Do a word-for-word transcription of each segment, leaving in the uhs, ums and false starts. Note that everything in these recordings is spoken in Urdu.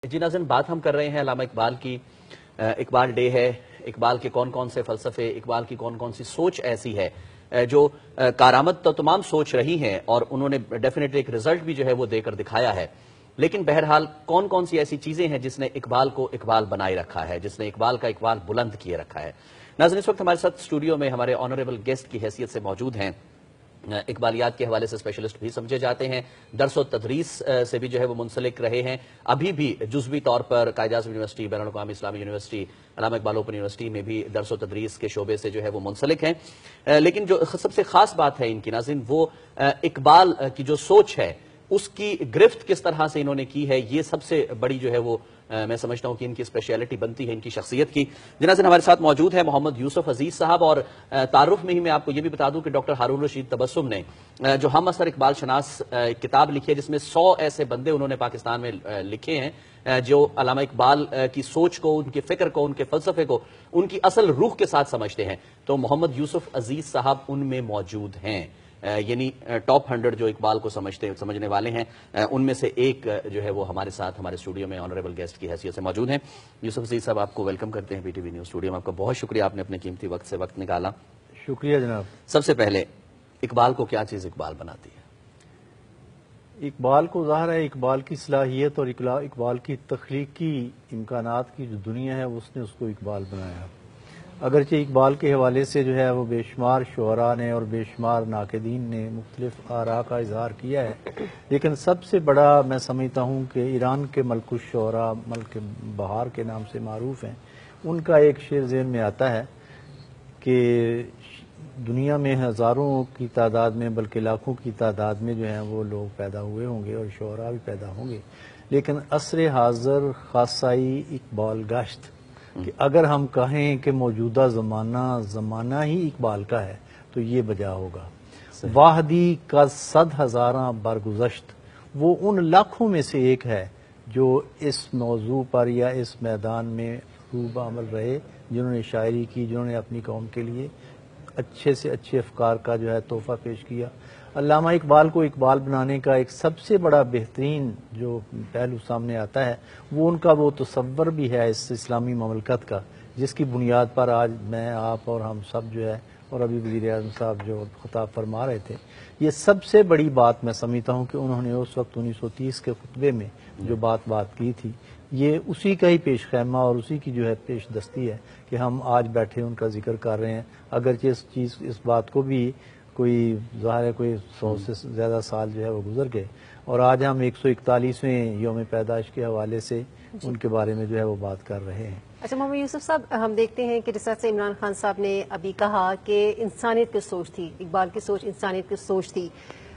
جی ناظرین، بات ہم کر رہے ہیں علامہ اقبال کی. اقبال ڈے ہے. اقبال کے کون کون سے فلسفے، اقبال کی کون کون سی سوچ ایسی ہے جو کارآمد تو تمام سوچ رہی ہیں اور انہوں نے ڈیفینیٹلی ایک رزلٹ بھی جو ہے وہ دے کر دکھایا ہے. لیکن بہرحال کون کون سی ایسی چیزیں ہیں جس نے اقبال کو اقبال بنائے رکھا ہے، جس نے اقبال کا اقبال بلند کیے رکھا ہے. ناظرین، اس وقت ہمارے ساتھ اسٹوڈیو میں ہمارے آنریبل گیسٹ کی حیثیت سے موجود ہیں. اقبالیات کے حوالے سے اسپیشلسٹ بھی سمجھے جاتے ہیں، درس و تدریس سے بھی جو ہے وہ منسلک رہے ہیں، ابھی بھی جزوی طور پر قائد اعظم یونیورسٹی، بین الاقوامی اسلامی یونیورسٹی، علامہ اقبال اوپن یونیورسٹی میں بھی درس و تدریس کے شعبے سے جو ہے وہ منسلک ہیں. لیکن جو سب سے خاص بات ہے ان کی ناظرین، وہ اقبال کی جو سوچ ہے اس کی گرفت کس طرح سے انہوں نے کی ہے، یہ سب سے بڑی جو ہے وہ میں سمجھتا ہوں کہ ان کی اسپیشلٹی بنتی ہے ان کی شخصیت کی. جنازن ہمارے ساتھ موجود ہے محمد یوسف عزیز صاحب، اور تعارف میں ہی میں آپ کو یہ بھی بتا دوں کہ ڈاکٹر ہارون رشید تبسم نے جو ہم اثر اقبال شناس کتاب لکھی ہے، جس میں سو ایسے بندے انہوں نے پاکستان میں لکھے ہیں جو علامہ اقبال کی سوچ کو، ان کے فکر کو، ان کے فلسفے کو ان کی اصل روح کے ساتھ سمجھتے ہیں. تو محمد یوسف عزیز صاحب ان میں موجود ہیں، یعنی ٹاپ ہنڈریڈ جو اقبال کو سمجھتے سمجھنے والے ہیں ان میں سے ایک جو ہے وہ ہمارے ساتھ ہمارے اسٹوڈیو میں آنریبل گیسٹ کی حیثیت سے موجود ہیں. یوسف عزیز صاحب، آپ کو ویلکم کرتے ہیں P T V news studio میں. آپ کا بہت شکریہ، آپ نے اپنے قیمتی وقت سے وقت نکالا. شکریہ جناب. سب سے پہلے اقبال کو کیا چیز اقبال بناتی ہے؟ اقبال کو ظاہر ہے اقبال کی صلاحیت اور اقبال کی تخلیقی امکانات کی جو دنیا ہے اس نے اس کو اقبال بنایا. اگرچہ اقبال کے حوالے سے جو ہے وہ بے شمار شعراء نے اور بے شمار ناقدین نے مختلف آراء کا اظہار کیا ہے، لیکن سب سے بڑا میں سمجھتا ہوں کہ ایران کے ملک الشعراء، ملک بہار کے نام سے معروف ہیں، ان کا ایک شعر ذہن میں آتا ہے کہ دنیا میں ہزاروں کی تعداد میں بلکہ لاکھوں کی تعداد میں جو ہیں وہ لوگ پیدا ہوئے ہوں گے اور شعراء بھی پیدا ہوں گے، لیکن عصر حاضر خاصائی اقبال گشت، کہ اگر ہم کہیں کہ موجودہ زمانہ زمانہ ہی اقبال کا ہے تو یہ بجا ہوگا. واحدی کا صد ہزاراں برگزشت، وہ ان لاکھوں میں سے ایک ہے جو اس موضوع پر یا اس میدان میں خوب عمل رہے، جنہوں نے شاعری کی، جنہوں نے اپنی قوم کے لیے اچھے سے اچھے افکار کا جو ہے تحفہ پیش کیا. علامہ اقبال کو اقبال بنانے کا ایک سب سے بڑا بہترین جو پہلو سامنے آتا ہے وہ ان کا وہ تصور بھی ہے اس اسلامی مملکت کا، جس کی بنیاد پر آج میں، آپ اور ہم سب جو ہے، اور ابھی وزیر اعظم صاحب جو خطاب فرما رہے تھے، یہ سب سے بڑی بات میں سمجھتا ہوں کہ انہوں نے اس وقت انیس سو تیس کے خطبے میں جو بات بات کی تھی، یہ اسی کا ہی پیش خیمہ اور اسی کی جو ہے پیش دستی ہے کہ ہم آج بیٹھے ان کا ذکر کر رہے ہیں. اگرچہ اس چیز اس بات کو بھی کوئی ظاہر ہے کوئی سو سے زیادہ سال جو ہے وہ گزر گئے، اور آج ہم ایک سو اکتالیسویں یوم پیدائش کے حوالے سے ان کے بارے میں جو ہے وہ بات کر رہے ہیں. اچھا محمد یوسف صاحب، ہم دیکھتے ہیں کہ جس طرح سے عمران خان صاحب نے ابھی کہا کہ انسانیت کی سوچ تھی، اقبال کی سوچ انسانیت کی سوچ تھی.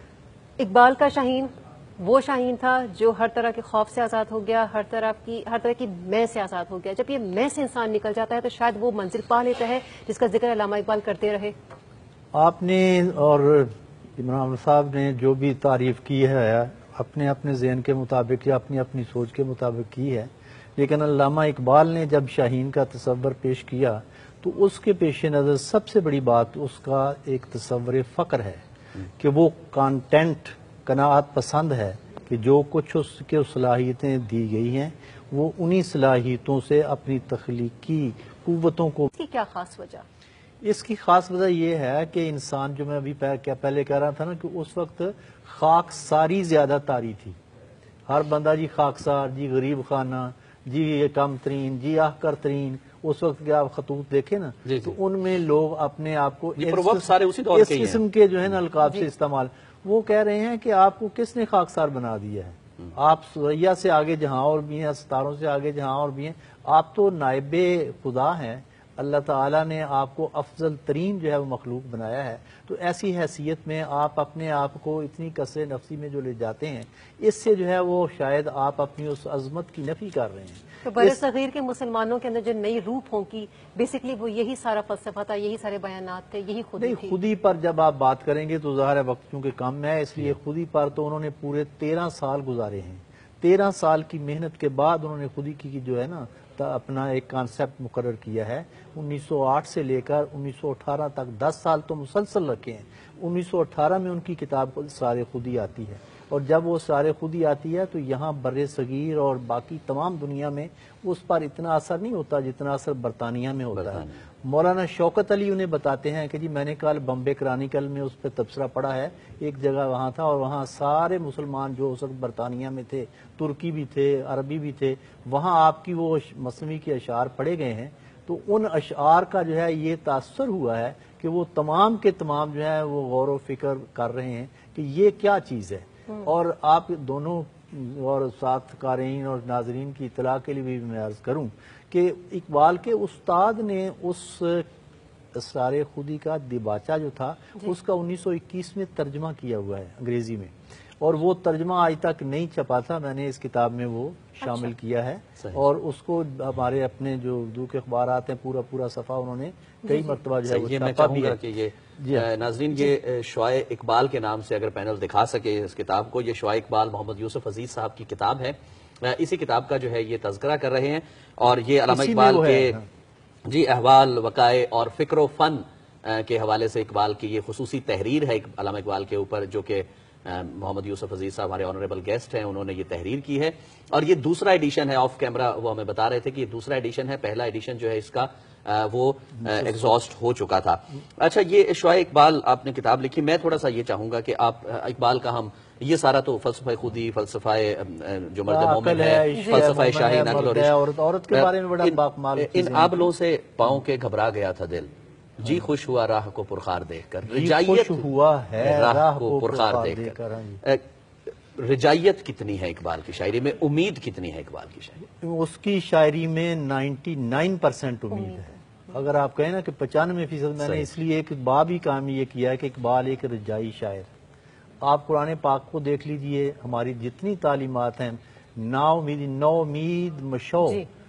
اقبال کا شاہین وہ شاہین تھا جو ہر طرح کے خوف سے آزاد ہو گیا، ہر طرح کی ہر طرح کی میں سے آزاد ہو گیا. جب یہ میں سے انسان نکل جاتا ہے تو شاید وہ منزل پا لیتا ہے جس کا ذکر علامہ اقبال کرتے رہے. آپ نے اور عمران صاحب نے جو بھی تعریف کی ہے اپنے اپنے ذہن کے مطابق یا اپنی اپنی سوچ کے مطابق کی ہے، لیکن علامہ اقبال نے جب شاہین کا تصور پیش کیا تو اس کے پیش نظر سب سے بڑی بات اس کا ایک تصور فقر ہے کہ وہ کانٹینٹ قناعت پسند ہے کہ جو کچھ اس کے صلاحیتیں دی گئی ہیں وہ انہی صلاحیتوں سے اپنی تخلیقی قوتوں کو. اس کی کیا خاص وجہ؟ اس کی خاص وجہ یہ ہے کہ انسان، جو میں ابھی پہلے کہہ رہا تھا نا، کہ اس وقت خاک ساری زیادہ تاری تھی. ہر بندہ جی خاکسار، جی غریب خانہ، جی کم ترین، جی آہکر ترین. اس وقت کے آپ خطوط دیکھیں نا تو ان میں لوگ اپنے آپ کو اس قسم کے جو ہے نا القاب سے استعمال. وہ کہہ رہے ہیں کہ آپ کو کس نے خاکسار بنا دیا ہے؟ آپ سوریا سے آگے جہاں اور بھی ہیں، ستاروں سے آگے جہاں اور بھی ہیں، آپ تو نائب خدا ہیں. اللہ تعالیٰ نے آپ کو افضل ترین جو ہے وہ مخلوق بنایا ہے. تو ایسی حیثیت میں آپ اپنے آپ کو اتنی کثرے نفسی میں جو لے جاتے ہیں، اس سے جو ہے وہ شاید آپ اپنی اس عظمت کی نفی کر رہے ہیں. تو بر صغیر کے مسلمانوں کے اندر جو نئی روح پھونکی، بیسکلی وہ یہی سارا فلسفہ تھا، یہی سارے بیانات تھے، یہی خودی تھی. خودی پر جب آپ بات کریں گے تو ظاہر ہے وقت چونکہ کم ہے، اس لیے خودی پر تو انہوں نے پورے تیرہ سال گزارے ہیں. تیرہ سال کی محنت کے بعد انہوں نے خودی کی جو ہے نا اپنا ایک کانسیپٹ مقرر کیا ہے. انیس سو آٹھ سے لے کر انیس سو اٹھارہ تک دس سال تو مسلسل رکھے ہیں. انیس سو اٹھارہ میں ان کی کتاب سارے خودی آتی ہے. اور جب وہ سارے خودی آتی ہے تو یہاں بر صغیر اور باقی تمام دنیا میں اس پر اتنا اثر نہیں ہوتا جتنا اثر برطانیہ میں ہوتا ہے. مولانا شوکت علی انہیں بتاتے ہیں کہ جی میں نے کل بمبے کرانیکل میں اس پہ تبصرہ پڑھا ہے, ایک جگہ وہاں تھا اور وہاں سارے مسلمان جو اس وقت برطانیہ میں تھے, ترکی بھی تھے, عربی بھی تھے, وہاں آپ کی وہ مثنوی کے اشعار پڑھے گئے ہیں. تو ان اشعار کا جو ہے یہ تاثر ہوا ہے کہ وہ تمام کے تمام جو ہے وہ غور و فکر کر رہے ہیں کہ یہ کیا چیز ہے. اور آپ دونوں اور ساتھ قارئین اور ناظرین کی اطلاع کے لیے بھی میں عرض کروں کہ اقبال کے استاد نے اس اسرار خودی کا دیباچہ جو تھا اس کا انیس سو اکیس میں ترجمہ کیا ہوا ہے انگریزی میں, اور وہ ترجمہ آج تک نہیں چھپا تھا, میں نے اس کتاب میں وہ شامل کیا ہے. اور اس کو ہمارے اپنے جو اردو کے اخبارات ہیں پورا پورا صفحہ انہوں نے کئی مرتبہ جو ہے وہ چھاپا بھی ہے. کہ یہ ناظرین یہ شعائے اقبال کے نام سے اگر پینل دکھا سکے اس کتاب کو, یہ شعائے اقبال محمد یوسف عزیز صاحب کی کتاب ہے. اسی کتاب کا جو ہے یہ تذکرہ کر رہے ہیں, اور یہ علامہ اقبال کے جی احوال, وقائع اور فکر و فن کے حوالے سے اقبال کی یہ خصوصی تحریر ہے علامہ اقبال کے اوپر, جو کہ محمد یوسف عزیز صاحب ہمارے آنریبل گیسٹ ہیں, انہوں نے یہ تحریر کی ہے. اور یہ دوسرا ایڈیشن ہے, آف کیمرہ وہ ہمیں بتا رہے تھے کہ یہ دوسرا ایڈیشن ہے, پہلا ایڈیشن جو ہے اس کا وہ ایگزاسٹ ہو چکا تھا. اچھا, یہ شعائے اقبال آپ نے کتاب لکھی, میں تھوڑا سا یہ چاہوں گا کہ آپ اقبال کا ہم یہ سارا تو فلسفہ خودی, فلسفہ جو مرد مومن ہے, فلسفہ شاہی نقل اور عورت کے بارے میں بڑا باکمال, ان آبلوں سے پاؤں کے گھبرا گیا تھا دل, جی خوش ہوا راہ کو پرخار دیکھ کر, رجائیت ہوا ہے راہ کو پرخار دیکھ کر. رجائیت کتنی ہے اقبال کی شاعری میں, امید کتنی ہے اقبال کی شاعری میں؟ اس کی شاعری میں نائنٹی نائن پرسینٹ امید ہے. اگر آپ کہیں نا کہ پچانوے فیصد, میں نے اس لیے ایک باب ہی کام یہ کیا ہے کہ اقبال ایک رجائی شاعر. آپ قرآن پاک کو دیکھ لیجئے, ہماری جتنی تعلیمات ہیں, نا امیدی نو امید مشو,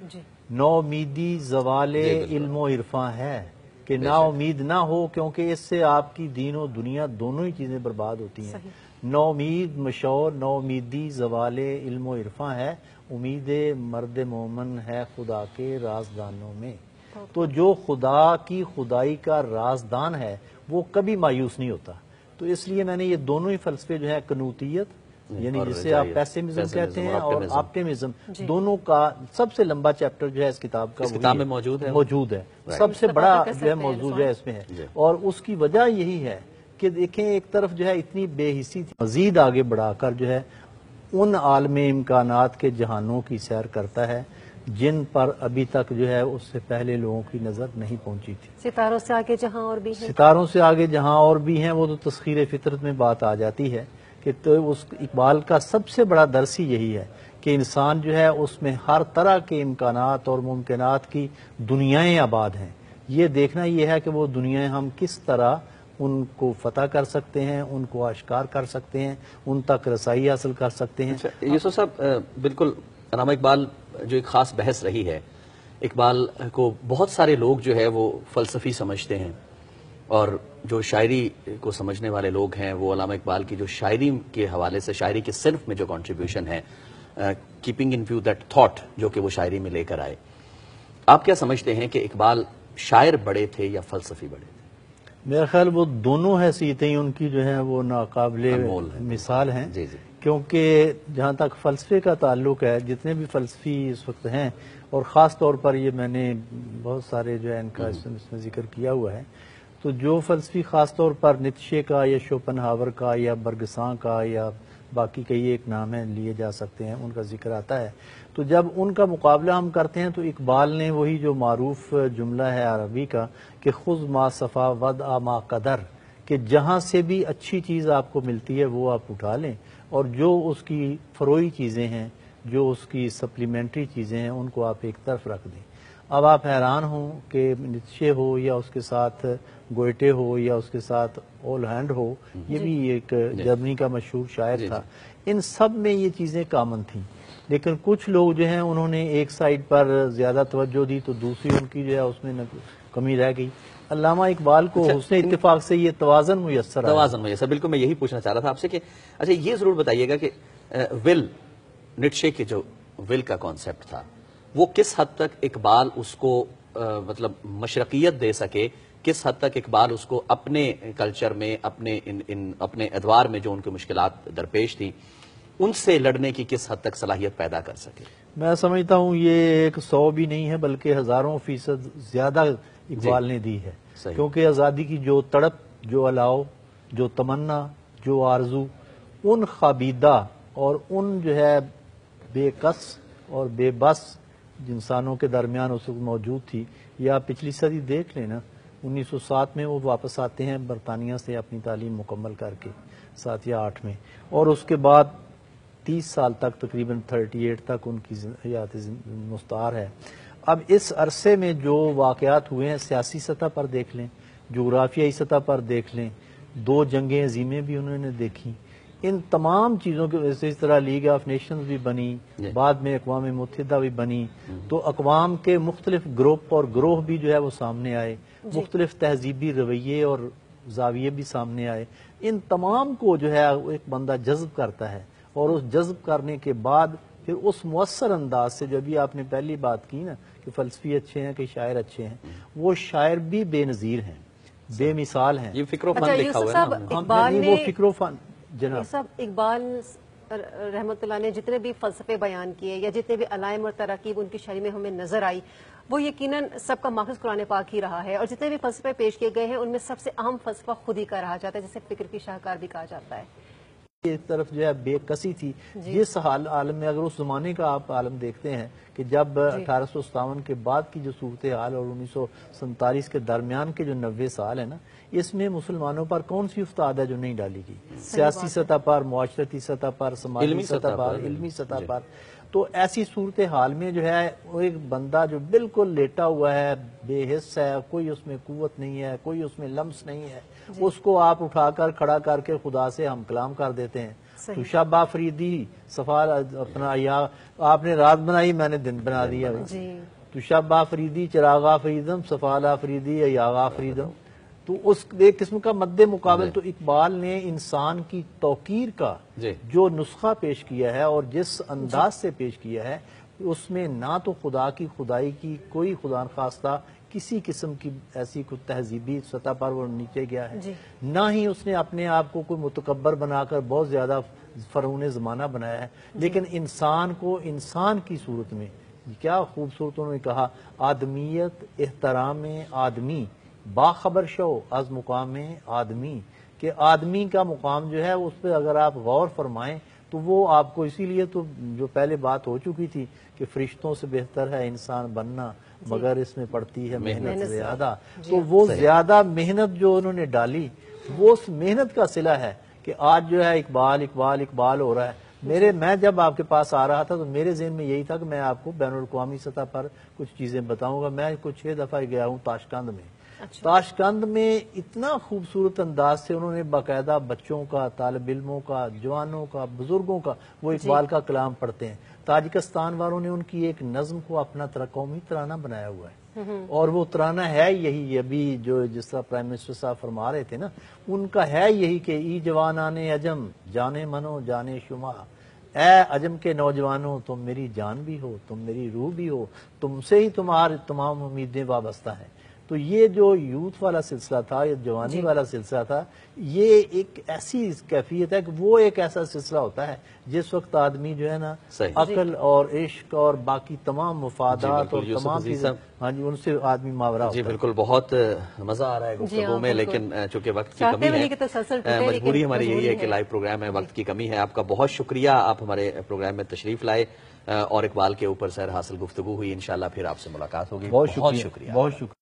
نو امیدی زوال علم و عرفاں ہے, کہ نا امید نہ ہو, کیونکہ اس سے آپ کی دین و دنیا دونوں ہی چیزیں برباد ہوتی ہیں. نو امید مشور, نو امیدی زوال علم و عرفاں ہے, امید مرد مومن ہے خدا کے رازدانوں میں. تو جو خدا کی خدائی کا رازدان ہے وہ کبھی مایوس نہیں ہوتا. تو اس لیے میں نے یہ دونوں ہی فلسفے جو ہے قنوتیت یعنی جسے آپ پیسمزم کہتے ہیں اور آپٹیمزم, دونوں کا سب سے لمبا چیپٹر جو ہے اس کتاب کا کتاب میں موجود ہے موجود ہے سب سے بڑا جو ہے موضوع جو ہے اس میں ہے. اور اس کی وجہ یہی ہے کہ دیکھیں ایک طرف جو ہے اتنی بے حسی تھی, مزید آگے بڑھا کر جو ہے ان عالم امکانات کے جہانوں کی سیر کرتا ہے جن پر ابھی تک جو ہے اس سے پہلے لوگوں کی نظر نہیں پہنچی تھی. ستاروں سے آگے جہاں اور بھی ہیں, ستاروں سے آگے جہاں اور بھی ہیں, وہ تو تسخیر فطرت میں بات آ جاتی ہے کہ تو اس اقبال کا سب سے بڑا درس ہی یہی ہے کہ انسان جو ہے اس میں ہر طرح کے امکانات اور ممکنات کی دنیایں آباد ہیں. یہ دیکھنا یہ ہے کہ وہ دنیایں ہم کس طرح ان کو فتح کر سکتے ہیں, ان کو آشکار کر سکتے ہیں, ان تک رسائی حاصل کر سکتے ہیں. یوسف صاحب بالکل, علامہ اقبال جو ایک خاص بحث رہی ہے, اقبال کو بہت سارے لوگ جو ہے وہ فلسفی سمجھتے ہیں, اور جو شاعری کو سمجھنے والے لوگ ہیں وہ علامہ اقبال کی جو شاعری کے حوالے سے, شاعری کے صنف میں جو کنٹریبیوشن ہے, keeping in view that thought جو کہ وہ شاعری میں لے کر آئے, آپ کیا سمجھتے ہیں کہ اقبال شاعر بڑے تھے یا فلسفی بڑے تھے؟ میرا خیال وہ دونوں حیثیتیں ان کی جو ہیں وہ ناقابل مثال ہیں. جی جی. کیونکہ جہاں تک فلسفے کا تعلق ہے, جتنے بھی فلسفی اس وقت ہیں, اور خاص طور پر یہ میں نے بہت سارے جو ہے ان کا اس میں ذکر کیا ہوا ہے, تو جو فلسفی خاص طور پر نیتشے کا یا شوپنہاور کا یا برگساں کا یا باقی کئی ایک نام ہیں لیے جا سکتے ہیں, ان کا ذکر آتا ہے, تو جب ان کا مقابلہ ہم کرتے ہیں تو اقبال نے وہی جو معروف جملہ ہے عربی کا کہ خذ ما صفا ود آ ما قدر, کہ جہاں سے بھی اچھی چیز آپ کو ملتی ہے وہ آپ اٹھا لیں, اور جو اس کی فروئی چیزیں ہیں, جو اس کی سپلیمنٹری چیزیں ہیں, ان کو آپ ایک طرف رکھ دیں. اب آپ حیران ہوں کہ نیتشے ہو یا اس کے ساتھ گوئٹے ہو یا اس کے ساتھ اول ہینڈ ہو, یہ بھی ایک جرمنی کا مشہور شاعر تھا, ان سب میں یہ چیزیں کامن تھیں. لیکن کچھ لوگ جو ہیں انہوں نے ایک سائڈ پر زیادہ توجہ دی تو دوسری ان کی جو ہے اس میں کمی رہ گئی. علامہ اقبال کو حسن اتفاق سے یہ توازن میسر توازن میسر بالکل میں یہی پوچھنا چاہ رہا تھا آپ سے کہ اچھا یہ ضرور بتائیے گا کہ ول, نیٹشے کے جو ول کا کانسیپٹ تھا, وہ کس حد تک اقبال اس کو مطلب مشرقیت دے سکے کس حد تک اقبال اس کو اپنے کلچر میں اپنے ان, ان اپنے ادوار میں جو ان کی مشکلات درپیش تھیں ان سے لڑنے کی کس حد تک صلاحیت پیدا کر سکے؟ میں سمجھتا ہوں یہ ایک سو بھی نہیں ہے بلکہ ہزاروں فیصد زیادہ اقبال نے دی ہے، کیونکہ آزادی کی جو تڑپ، جو الاؤ، جو تمنا، جو آرزو ان خوابیدہ اور ان جو ہے بے کس اور بے بس انسانوں کے درمیان اس وقت موجود تھی. یا پچھلی صدی دیکھ لیں نا، انیس سو سات میں وہ واپس آتے ہیں برطانیہ سے اپنی تعلیم مکمل کر کے، سات یا آٹھ میں، اور اس کے بعد تیس سال تک تقریباً تھرٹی ایٹ تک ان کی حیات مستعار ہے. اب اس عرصے میں جو واقعات ہوئے ہیں سیاسی سطح پر دیکھ لیں، جغرافیائی سطح پر دیکھ لیں، دو جنگیں عظیمیں بھی انہوں نے دیکھی، ان تمام چیزوں کی وجہ سے اس طرح لیگ آف نیشنز بھی بنی، بعد میں اقوام متحدہ بھی بنی، تو اقوام کے مختلف گروپ اور گروہ بھی جو ہے وہ سامنے آئے، مختلف تہذیبی رویے اور زاویے بھی سامنے آئے. ان تمام کو جو ہے ایک بندہ جذب کرتا ہے، اور اس جذب کرنے کے بعد پھر اس مؤثر انداز سے جو ابھی آپ نے پہلی بات کی نا کہ فلسفی اچھے ہیں کہ شاعر اچھے ہیں، وہ شاعر بھی بے نظیر ہیں، بے مثال ہیں. یہ فکر و فن لکھا ہوا ہے نا، اقبال نے وہ فکر و فن جناب صاحب اقبال رحمۃ اللہ نے جتنے بھی فلسفے بیان کیے یا جتنے بھی علائم اور تراکیب ان کی شاعری میں ہمیں نظر آئی، وہ یقیناً سب کا ماخذ قرآن پاک ہی رہا ہے، اور جتنے بھی فلسفے پیش کیے گئے ہیں ان میں سب سے اہم فلسفہ خود ہی کا رہا جاتا ہے، جسے فکر کی شاہکار بھی کہا جاتا ہے. ایک طرف جو ہے بے کسی تھی جس حال عالم میں، اگر اس زمانے کا آپ عالم دیکھتے ہیں کہ جب اٹھارہ سو ستاون کے بعد کی جو صورتحال اور انیس سو سینتالیس کے درمیان کے جو نوے سال ہے نا، اس میں مسلمانوں پر کون سی افتاد ہے جو نہیں ڈالی گئی، سیاسی سطح پر، معاشرتی سطح پر، سماجی سطح پر، علمی سطح پر. تو ایسی صورتحال میں جو ہے وہ ایک بندہ جو بالکل لیٹا ہوا ہے، بے حس ہے، کوئی اس میں قوت نہیں ہے، کوئی اس میں لمس نہیں ہے، اس کو آپ اٹھا کر کھڑا کر کے خدا سے ہم کلام کر دیتے ہیں. تو شب آفریدی صفا اپنا، یا آپ نے رات بنائی میں نے دن بنا دیا، تو شب آفریدی چراغ آفریدم صفال آفریدی یاغ آفریدم. تو اس ایک قسم کا مد مقابل تو اقبال نے انسان کی توقیر کا جو نسخہ پیش کیا ہے اور جس انداز سے پیش کیا ہے، اس میں نہ تو خدا کی خدائی کی کوئی خدا نخواستہ کسی قسم کی ایسی کوئی تہذیبی سطح پر وہ نیچے گیا ہے، نہ ہی اس نے اپنے آپ کو کوئی متکبر بنا کر بہت زیادہ فرعون زمانہ بنایا ہے، لیکن انسان کو انسان کی صورت میں کیا خوبصورت انہوں نے کہا، آدمیت احترام آدمی باخبر شو از مقام آدمی، کہ آدمی کا مقام جو ہے اس پہ اگر آپ غور فرمائیں تو وہ آپ کو، اسی لیے تو جو پہلے بات ہو چکی تھی کہ فرشتوں سے بہتر ہے انسان بننا مگر اس میں پڑتی ہے محنت زیادہ. تو وہ زیادہ محنت جو انہوں نے ڈالی وہ اس محنت کا صلہ ہے کہ آج جو ہے اقبال اقبال اقبال ہو رہا ہے. میرے میں جب آپ کے پاس آ رہا تھا تو میرے ذہن میں یہی تھا کہ میں آپ کو بین الاقوامی سطح پر کچھ چیزیں بتاؤں گا. میں کچھ چھ دفعہ گیا ہوں تاشقند میں. تاشقند میں اتنا خوبصورت انداز سے انہوں نے باقاعدہ بچوں کا، طالب علموں کا، جوانوں کا، بزرگوں کا وہ اقبال کا کلام پڑھتے ہیں. تاجکستان والوں نے ان کی ایک نظم کو اپنا قومی ترانہ بنایا ہوا ہے، اور وہ ترانہ ہے یہی، ابھی جو جس طرح پرائم منسٹر صاحب فرما رہے تھے نا، ان کا ہے یہی کہ ای جوانان عجم جانے منو جانے شما، اے عجم کے نوجوانوں تم میری جان بھی ہو، تم میری روح بھی ہو، تم سے ہی تمہاری تمام امیدیں وابستہ ہیں. تو یہ جو یوتھ والا سلسلہ تھا، یہ جوانی والا سلسلہ تھا، یہ ایک ایسی کیفیت ہے کہ وہ ایک ایسا سلسلہ ہوتا ہے جس وقت آدمی جو ہے نا عقل اور عشق اور باقی تمام مفادات اور تمام چیزیں، ہاں جی، ان سے آدمی ماورا ہوتا ہے. جی بالکل، بہت مزہ آ رہا ہے گفتگو میں، لیکن چونکہ وقت کی کمی ہے، مجبوری ہماری یہی ہے کہ لائیو پروگرام ہے، وقت کی کمی ہے. آپ کا بہت شکریہ، آپ ہمارے پروگرام میں تشریف لائے اور اقبال کے اوپر سیر حاصل گفتگو ہوئی. انشاءاللہ پھر آپ سے ملاقات ہوگی. بہت شکریہ. بہت شکریہ.